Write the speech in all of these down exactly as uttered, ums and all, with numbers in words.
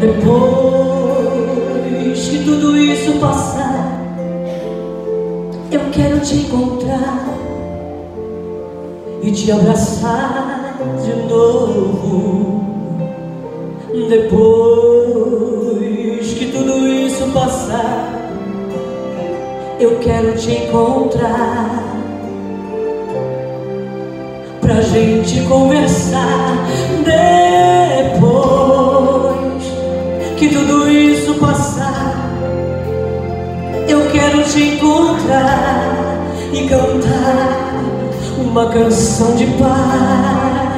Depois que tudo isso passar, eu quero te encontrar e te abraçar de novo. Depois que tudo isso passar, eu quero te encontrar pra gente conversar. Depois que tudo isso passar, eu quero te encontrar e cantar uma canção de paz.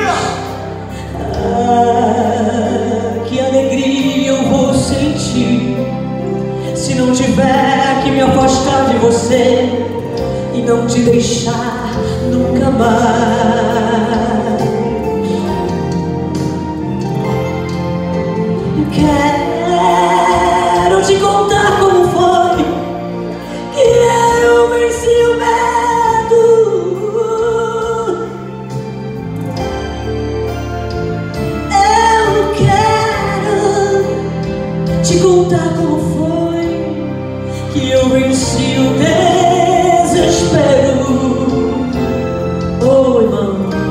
Ah, que alegria eu vou sentir se não tiver que me afastar de você e não te deixar nunca mais. Quero te contar como foi que eu venci o medo. Eu quero te contar como foi que eu venci o desespero. Oh, irmão,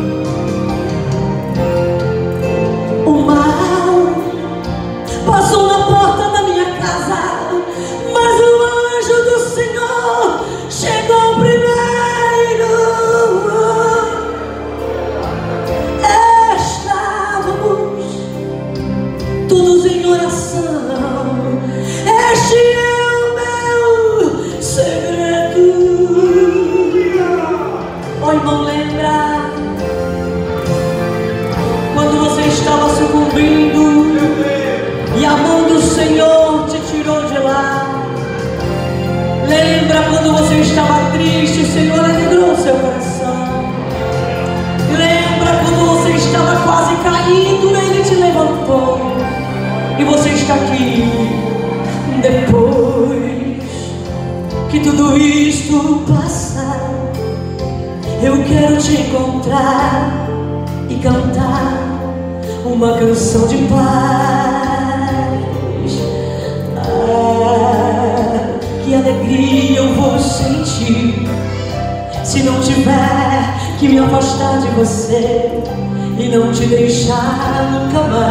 o mal passou na porta da minha casa, mas o anjo do Senhor chegou primeiro. Estávamos todos em oração. Este é o meu segredo. Oh, irmão, lembra quando você estava sucumbindo e a mão do Senhor te tirou de lá? Lembra quando você estava triste, o Senhor alegrou seu coração? Lembra quando você estava quase caindo, Ele te levantou e você está aqui? Depois que tudo isto passar, eu quero te encontrar e cantar uma canção de paz. Ah, que alegria eu vou sentir se não tiver que me afastar de você e não te deixar nunca mais.